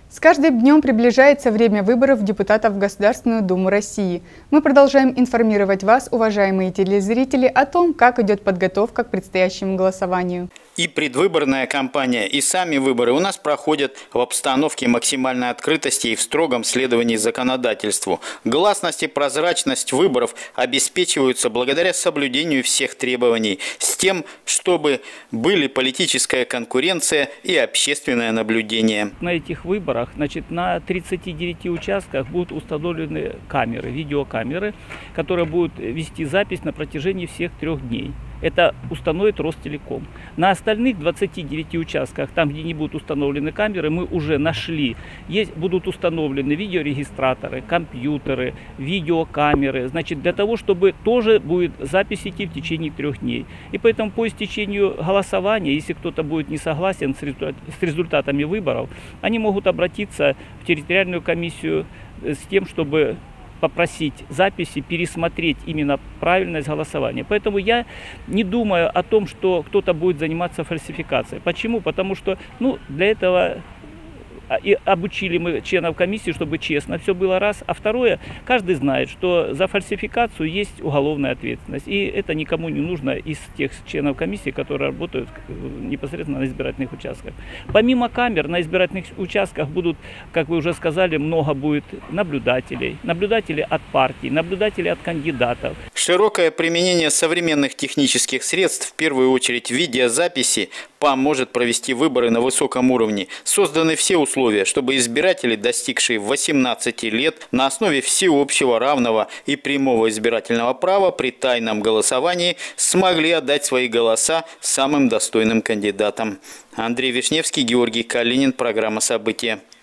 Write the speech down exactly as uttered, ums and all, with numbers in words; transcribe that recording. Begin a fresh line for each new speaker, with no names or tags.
С каждым днем приближается время выборов депутатов в Государственную Думу России. Мы продолжаем информировать вас, уважаемые телезрители, о том, как идет подготовка к предстоящему голосованию.
И предвыборная кампания, и сами выборы у нас проходят в обстановке максимальной открытости и в строгом следовании законодательству. Гласность и прозрачность выборов обеспечиваются благодаря соблюдению всех требований, с тем, чтобы были политическая конкуренция и общественное наблюдение.
На этих выборах, значит, на тридцати девяти участках будут установлены камеры, видеокамеры, которые будут вести запись на протяжении всех трех дней. Это установит Ростелеком. На остальных двадцати девяти участках, там, где не будут установлены камеры, мы уже нашли. Есть, будут установлены видеорегистраторы, компьютеры, видеокамеры. Значит, для того, чтобы тоже будет запись идти в течение трех дней. И поэтому по истечению голосования, если кто-то будет не согласен с результатами выборов, они могут обратиться в территориальную комиссию с тем, чтобы попросить записи, пересмотреть именно правильность голосования. Поэтому я не думаю о том, что кто-то будет заниматься фальсификацией. Почему? Потому что ну, для этого и обучили мы членов комиссии, чтобы честно все было раз. А второе, каждый знает, что за фальсификацию есть уголовная ответственность. И это никому не нужно из тех членов комиссии, которые работают непосредственно на избирательных участках. Помимо камер, на избирательных участках будут, как вы уже сказали, много будет наблюдателей. Наблюдатели от партий, наблюдатели от кандидатов.
Широкое применение современных технических средств, в первую очередь видеозаписи, поможет провести выборы на высоком уровне. Созданы все условия, чтобы избиратели, достигшие восемнадцати лет, на основе всеобщего, равного и прямого избирательного права при тайном голосовании смогли отдать свои голоса самым достойным кандидатам. Андрей Вишневский, Георгий Калинин, программа «События».